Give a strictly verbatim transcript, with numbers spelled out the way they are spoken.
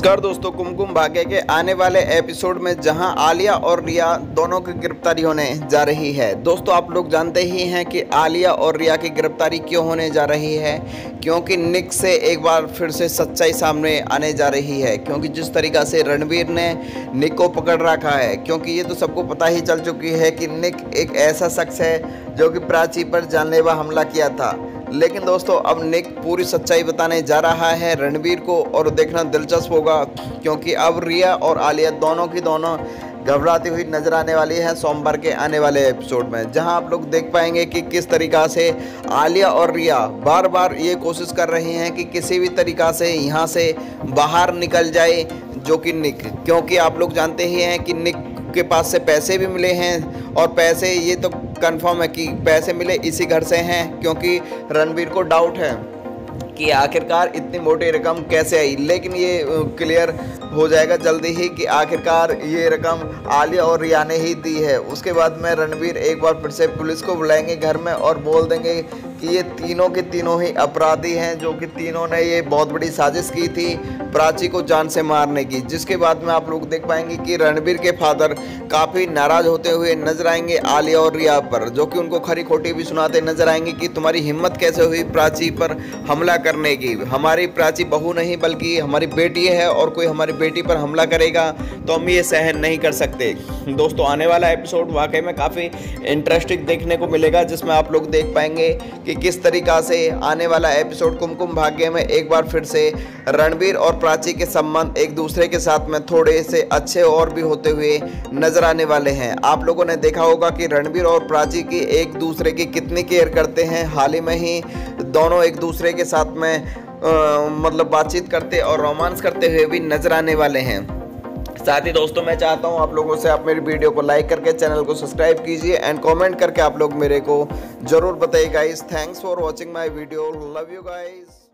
नमस्कार दोस्तों, कुमकुम भाग्य के आने वाले एपिसोड में जहां आलिया और रिया दोनों की गिरफ्तारी होने जा रही है। दोस्तों आप लोग जानते ही हैं कि आलिया और रिया की गिरफ्तारी क्यों होने जा रही है, क्योंकि निक से एक बार फिर से सच्चाई सामने आने जा रही है। क्योंकि जिस तरीक़ा से रणवीर ने निक को पकड़ रखा है, क्योंकि ये तो सबको पता ही चल चुकी है कि निक एक ऐसा शख्स है जो कि प्राची पर जानलेवा हमला किया था। लेकिन दोस्तों अब निक पूरी सच्चाई बताने जा रहा है रणवीर को, और देखना दिलचस्प होगा क्योंकि अब रिया और आलिया दोनों की दोनों घबराती हुई नजर आने वाली है सोमवार के आने वाले एपिसोड में, जहां आप लोग देख पाएंगे कि किस तरीक़ा से आलिया और रिया बार बार ये कोशिश कर रही हैं कि किसी भी तरीक़ा से यहाँ से बाहर निकल जाए, जो कि निक, क्योंकि आप लोग जानते ही हैं कि निक के पास से पैसे भी मिले हैं, और पैसे ये तो कंफर्म है कि पैसे मिले इसी घर से हैं, क्योंकि रणवीर को डाउट है कि आखिरकार इतनी मोटी रकम कैसे आई। लेकिन ये क्लियर हो जाएगा जल्दी ही कि आखिरकार ये रकम आलिया और रिया ने ही दी है। उसके बाद में रणवीर एक बार फिर से पुलिस को बुलाएंगे घर में और बोल देंगे कि ये तीनों के तीनों ही अपराधी हैं, जो कि तीनों ने ये बहुत बड़ी साजिश की थी प्राची को जान से मारने की। जिसके बाद में आप लोग देख पाएंगे कि रणवीर के फादर काफ़ी नाराज़ होते हुए नजर आएंगे आलिया और रिया पर, जो कि उनको खरी खोटी भी सुनाते नजर आएंगे कि तुम्हारी हिम्मत कैसे हुई प्राची पर हमला करने की। हमारी प्राची बहू नहीं बल्कि हमारी बेटी है, और कोई हमारी बेटी पर हमला करेगा तो हम ये सहन नहीं कर सकते। दोस्तों आने वाला एपिसोड वाकई में काफ़ी इंटरेस्टिंग देखने को मिलेगा, जिसमें आप लोग देख पाएंगे कि किस तरीक़ा से आने वाला एपिसोड कुमकुम भाग्य में एक बार फिर से रणवीर और प्राची के संबंध एक दूसरे के साथ में थोड़े से अच्छे और भी होते हुए नजर आने वाले हैं। आप लोगों ने देखा होगा कि रणवीर और प्राची की एक दूसरे की कितनी केयर करते हैं। हाल ही में ही दोनों एक दूसरे के साथ में आ, मतलब बातचीत करते और रोमांस करते हुए भी नजर आने वाले हैं। साथ ही दोस्तों मैं चाहता हूं आप लोगों से, आप मेरी वीडियो को लाइक करके चैनल को सब्सक्राइब कीजिए एंड कमेंट करके आप लोग मेरे को जरूर बताइए guys. Thanks for watching my video, love you guys.